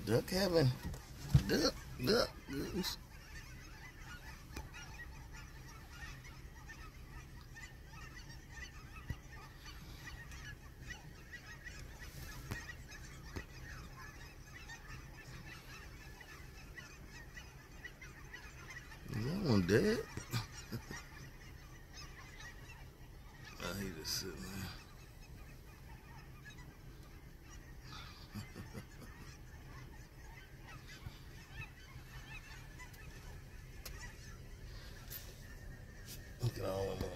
Duck heaven. Duck, duck, goose. That one dead. He just sitting there. Look at all of them.